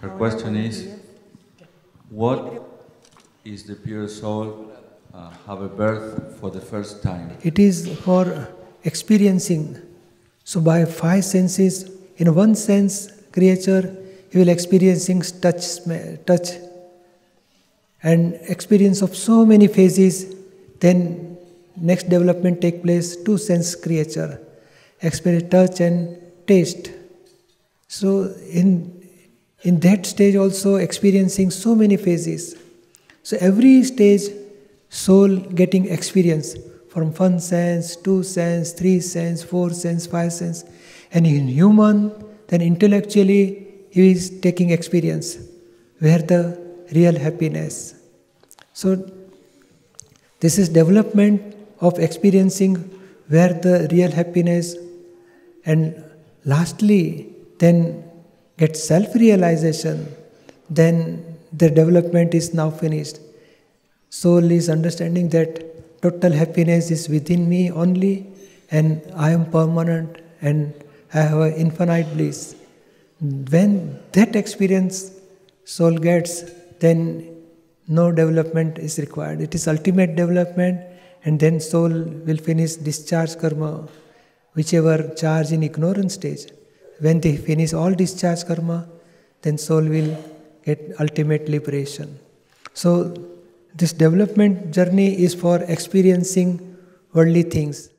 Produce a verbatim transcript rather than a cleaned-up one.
Her question is, what is the pure soul uh, have a birth for the first time? It is for experiencing. So by five senses, in one sense, creature, he will experiencing touch, smell, touch, and experience of so many phases. Then next development take place, two sense creature, experience touch and taste. So in in that stage also experiencing so many phases. So every stage, soul getting experience from one sense, two sense, three sense, four sense, five sense. And in human, then intellectually he is taking experience where the real happiness. So this is development of experiencing where the real happiness, and lastly then get self-realization, then the development is now finished. Soul is understanding that total happiness is within me only, and I am permanent and I have an infinite bliss. When that experience soul gets, then no development is required. It is ultimate development, and then soul will finish discharge karma, whichever charge in ignorance stage. When they finish all discharge karma, then soul will get ultimate liberation. So this development journey is for experiencing worldly things.